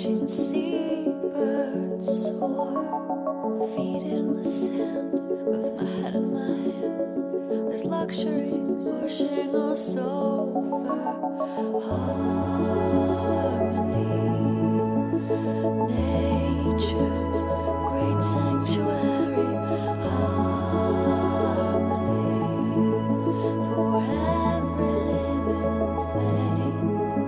watching seabirds soar, feet in the sand, with my head in my hands. There's luxury pushing us over harmony. Nature's great sanctuary, harmony for every living thing.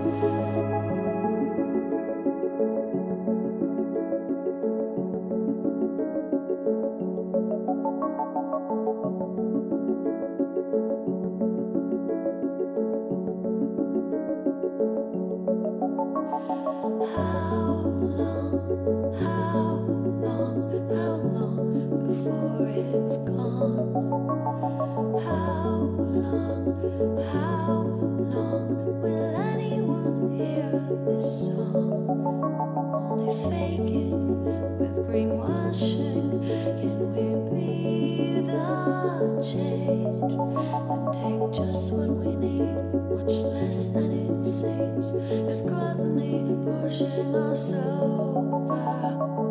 How long before it's gone? How long will anyone hear this song? Only faking with greenwashing. Can we be the change and take just what we need, much less than it seems? Is gluttony pushing us over?